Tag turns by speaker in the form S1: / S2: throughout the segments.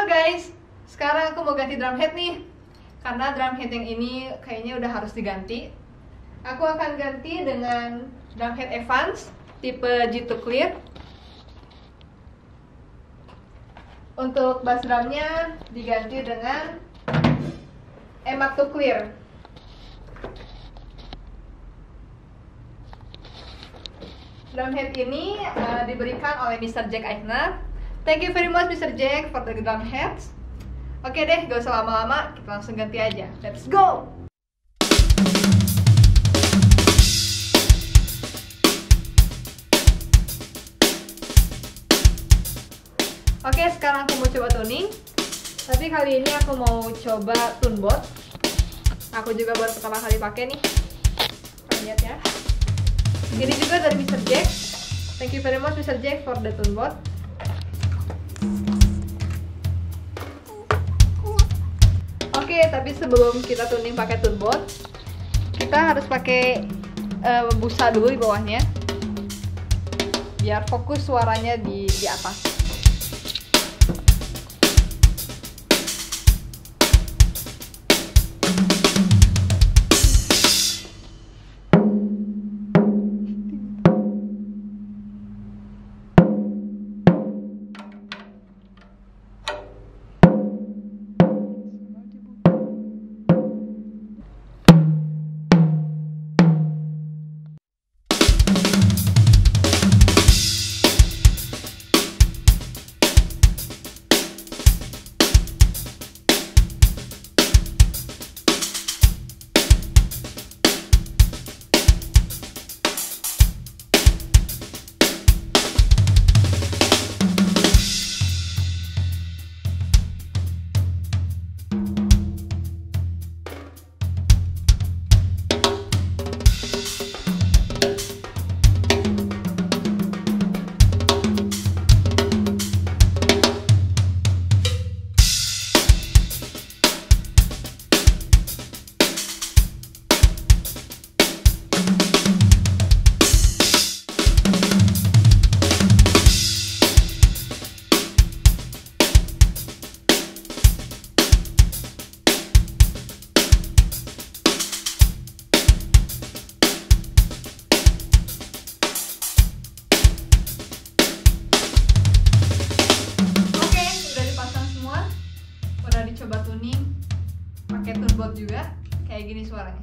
S1: guys, sekarang aku mau ganti drum head nih. Karena drum head yang ini kayaknya udah harus diganti. Aku akan ganti dengan drum head Evans tipe G2 Clear. Untuk bass drumnya diganti dengan EMAG 2 Clear. Drum head ini diberikan oleh Mr. Jack Eichner. Thank you very much Mr. Jack for the drum heads. Oke deh, gak usah lama-lama, kita langsung ganti aja. Let's go! Oke, sekarang aku mau coba tuning. Tapi kali ini aku mau coba tunebot. Aku juga baru pertama kali pakai nih. Lihat ya. Ini juga dari Mr. Jack. Thank you very much Mr. Jack for the tunebot. Oke, tapi sebelum kita tuning pakai tunebot, kita harus pakai busa dulu di bawahnya, biar fokus suaranya di atas. Coba tuning pakai tunebot juga, kayak gini suaranya.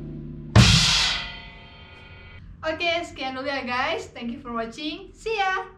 S1: Oke, sekian dulu ya guys. Thank you for watching. See ya!